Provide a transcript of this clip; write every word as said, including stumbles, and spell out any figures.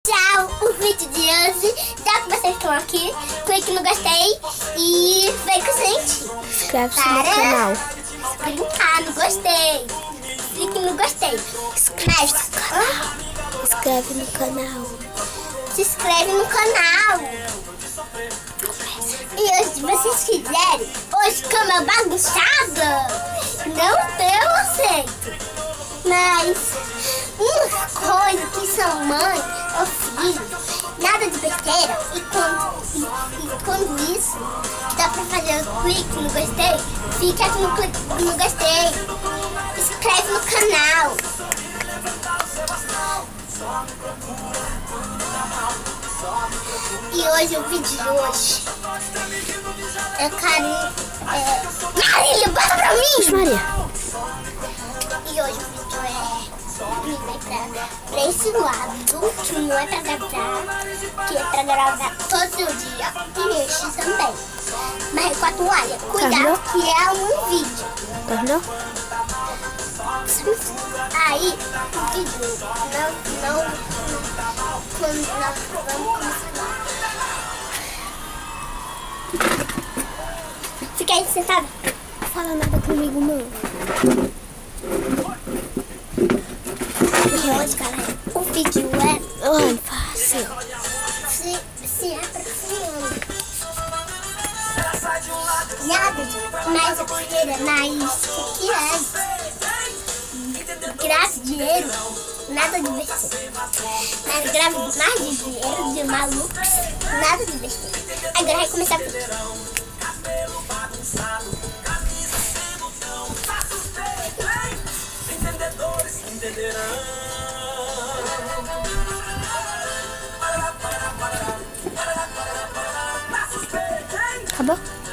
Tchau, o vídeo de hoje. Já que vocês estão aqui, clique no gostei e vem com a gente. Inscreve-se no canal. Brincar no gostei. Clique no gostei. Inscreve no canal. Inscreve no canal. Se inscreve no canal. E hoje, se vocês quiserem, hoje cama bagunçada, não deu aceito. Mas umas coisas que são mãe ou filho, nada de besteira. E quando, e, e quando isso, dá pra fazer o clique no gostei, fica aqui no, clique, no gostei. Inscreve no canal. E hoje, o vídeo de hoje é Carinho. É... Marília, bota pra mim! Maria. E hoje o vídeo é. Ele vai pra, pra esse lado, que não é pra gravar, que é pra gravar todo o dia. E este também. Mas com a toalha. Cuidado, que é um vídeo. Terminou? Aí, o vídeo não. não quando nós vamos começar. Fica aí sentado. Não fala nada comigo, não. E hoje, galera, o vídeo é. Ai, fácil. Se, se aproximando. Nada de mais besteira, mas que é. Grave dinheiro, nada de besteira. Mas grave mais de dinheiro, de malucos, nada de besteira. Agora vai começar a vídeo. Acabou?